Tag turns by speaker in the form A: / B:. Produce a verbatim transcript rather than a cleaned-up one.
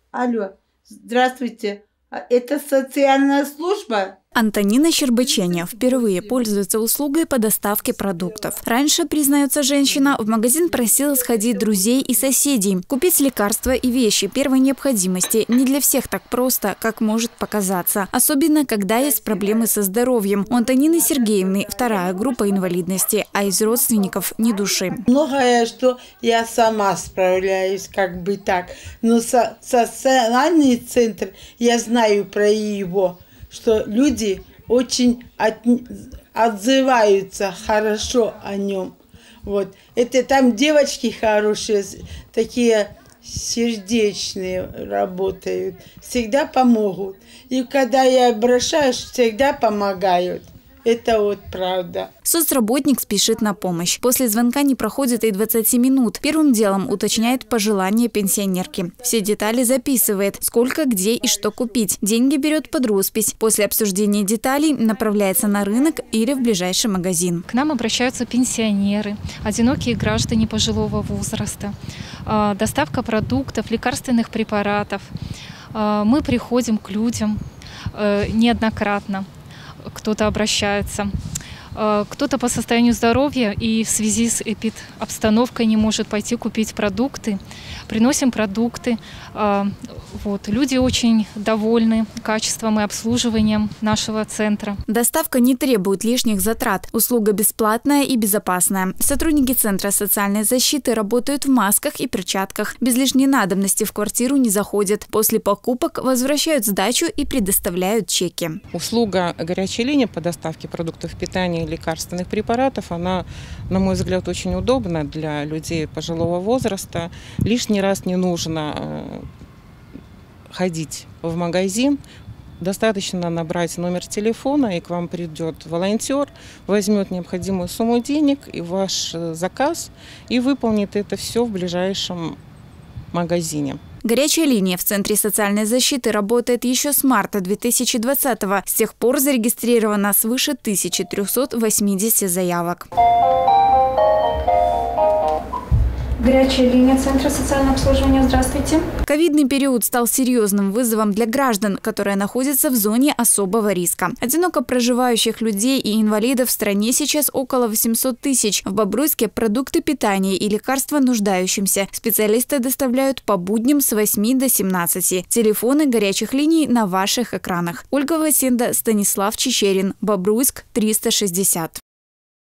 A: Алло, здравствуйте. Это социальная служба?
B: Антонина Щербаченя впервые пользуется услугой по доставке продуктов. Раньше, признается женщина, в магазин просила сходить друзей и соседей. Купить лекарства и вещи первой необходимости не для всех так просто, как может показаться. Особенно, когда есть проблемы со здоровьем. У Антонины Сергеевны вторая группа инвалидности, а из родственников ни души.
A: Многое, что я сама справляюсь, как бы так. Но со социальный центр, я знаю про его, что люди очень от, отзываются хорошо о нем. Вот. Это там девочки хорошие, такие сердечные работают, всегда помогут. И когда я обращаюсь, всегда помогают. Это вот правда.
B: Соцработник спешит на помощь. После звонка не проходит и двадцати минут. Первым делом уточняет пожелания пенсионерки. Все детали записывает, сколько, где и что купить. Деньги берет под роспись. После обсуждения деталей направляется на рынок или в ближайший магазин.
C: К нам обращаются пенсионеры, одинокие граждане пожилого возраста, доставка продуктов, лекарственных препаратов. Мы приходим к людям неоднократно. Кто-то обращается, кто-то по состоянию здоровья и в связи с эпидобстановкой не может пойти купить продукты. Приносим продукты. Вот. Люди очень довольны качеством и обслуживанием нашего центра.
B: Доставка не требует лишних затрат. Услуга бесплатная и безопасная. Сотрудники Центра социальной защиты работают в масках и перчатках. Без лишней надобности в квартиру не заходят. После покупок возвращают сдачу и предоставляют чеки.
D: Услуга горячей линии по доставке продуктов питания и лекарственных препаратов, она, на мой взгляд, очень удобна для людей пожилого возраста. Лишний раз не нужно ходить в магазин. Достаточно набрать номер телефона, и к вам придет волонтер, возьмет необходимую сумму денег и ваш заказ и выполнит это все в ближайшем магазине.
B: Горячая линия в Центре социальной защиты работает еще с марта две тысячи двадцатого. С тех пор зарегистрировано свыше тысячи трёхсот восьмидесяти заявок.
E: Горячая линия Центра социального обслуживания. Здравствуйте.
B: Ковидный период стал серьезным вызовом для граждан, которые находятся в зоне особого риска. Одиноко проживающих людей и инвалидов в стране сейчас около восьмисот тысяч. В Бобруйске продукты питания и лекарства нуждающимся специалисты доставляют по будням с восьми до семнадцати. Телефоны горячих линий на ваших экранах. Ольга Васенда, Станислав Чечерин. Бобруйск, триста шестьдесят.